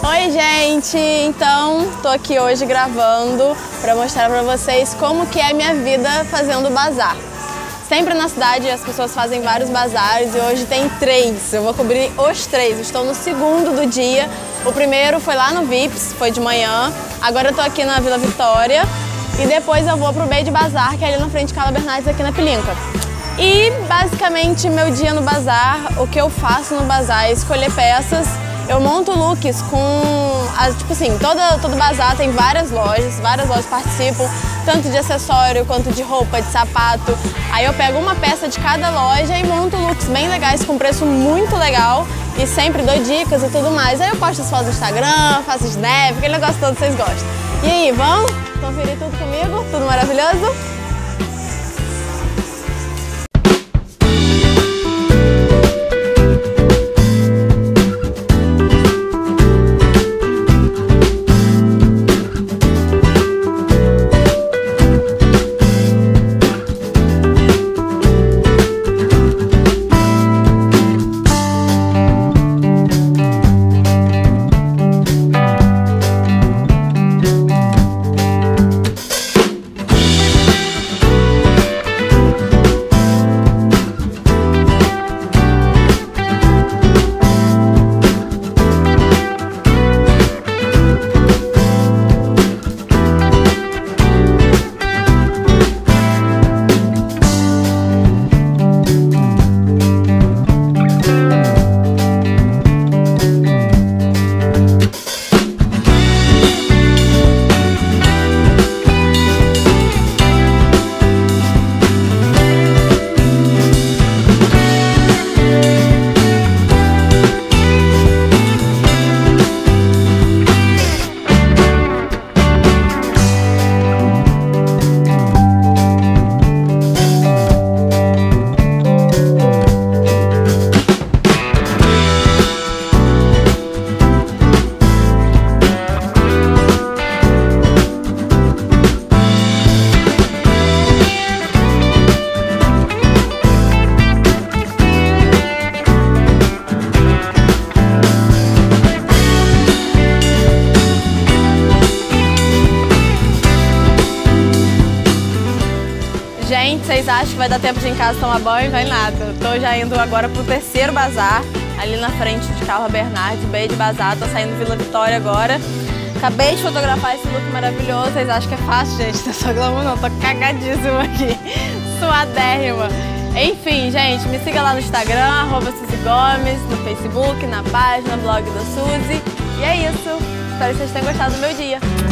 Oi gente, então tô aqui hoje gravando para mostrar para vocês como que é a minha vida fazendo bazar. Sempre na cidade as pessoas fazem vários bazares e hoje tem 3, eu vou cobrir os 3, estou no segundo do dia. O primeiro foi lá no Vips, foi de manhã, agora eu tô aqui na Vila Vitória e depois eu vou pro Bed Bazar, que é ali na frente de Carla Bernardes, aqui na Pilinca. E basicamente meu dia no bazar, o que eu faço no bazar é escolher peças. Eu monto looks com, tipo assim, todo bazar tem várias lojas participam, tanto de acessório quanto de roupa, de sapato. Aí eu pego uma peça de cada loja e monto looks bem legais, com preço muito legal e sempre dou dicas e tudo mais. Aí eu posto as fotos no Instagram, faço snap, aquele negócio todo que vocês gostam. E aí, vamos conferir tudo comigo? Tudo maravilhoso? Gente, vocês acham que vai dar tempo de ir em casa tomar banho? Vai nada. Tô já indo agora pro terceiro bazar, ali na frente de Carla Bernardes, o Bed Bazar. Tô saindo Vila Vitória agora. Acabei de fotografar esse look maravilhoso. Vocês acham que é fácil, gente? Não é só glamour não, tô cagadíssima aqui. Suadérrima. Enfim, gente, me siga lá no Instagram, @SuzyGomes, no Facebook, na página, blog da Suzy. E é isso. Espero que vocês tenham gostado do meu dia.